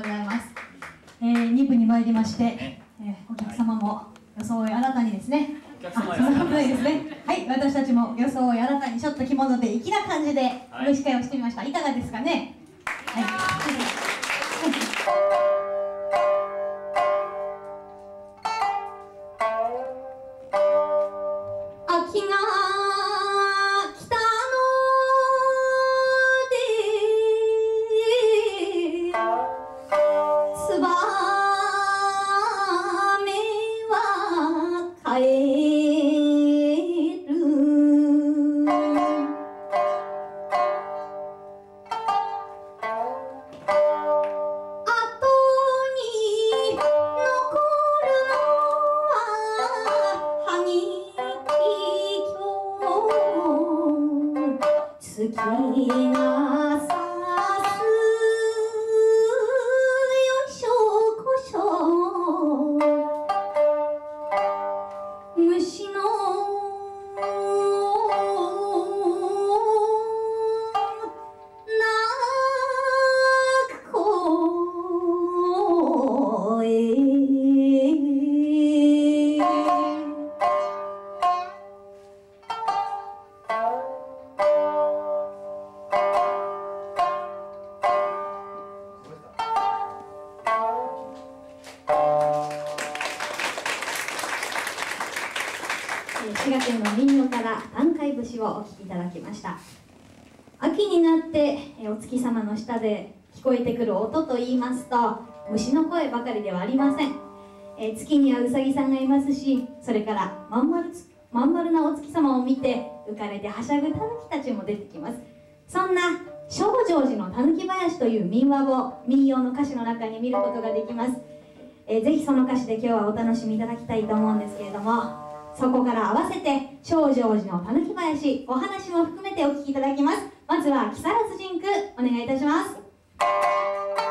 ざいます。2部に参りまして、お客様も装い新たにですね。そんなことないですね。はい、私たちも装い新たにちょっと着物で粋な感じで召し替えをしてみました。いかがですかね。はい。秋が来たので、帰る。後に残るのは萩京月がさすよいしょこしょ虫の鳴く声。滋賀県の民謡から短海節をお聴きいただきました。秋になってお月様の下で聞こえてくる音といいますと、虫の声ばかりではありません。月にはうさぎさんがいますし、それからまん丸なお月様を見て浮かれてはしゃぐタヌキたちも出てきます。そんな正成寺のたぬき林という民話を民謡の歌詞の中に見ることができます。ぜひその歌詞で今日はお楽しみいただきたいと思うんですけれども、そこから合わせて正成寺のたぬき林、お話も含めてお聞きいただきます。まずは木更津神宮、お願いいたします。